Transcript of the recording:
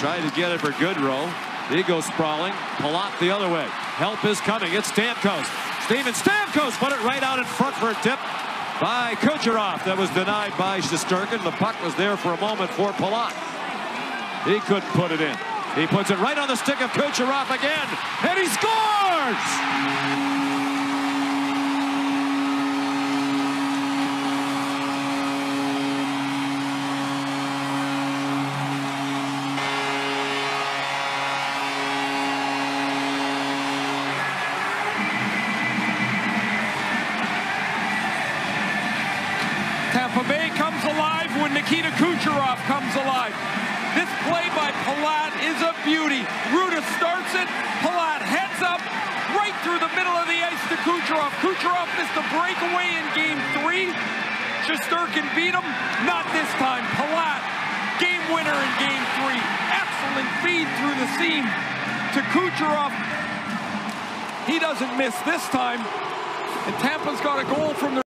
Trying to get it for Goodrow. He goes sprawling. Palat the other way. Help is coming. It's Stamkos. Steven Stamkos put it right out in front for a tip by Kucherov. That was denied by Shesterkin. The puck was there for a moment for Palat. He couldn't put it in. He puts it right on the stick of Kucherov again, and he scores! Tampa Bay comes alive when Nikita Kucherov comes alive. This play by Palat is a beauty. Ruda starts it. Palat heads up right through the middle of the ice to Kucherov. Kucherov missed a breakaway in Game 3. Shesterkin beat him. Not this time. Palat, game winner in Game 3. Excellent feed through the seam to Kucherov. He doesn't miss this time. And Tampa's got a goal from the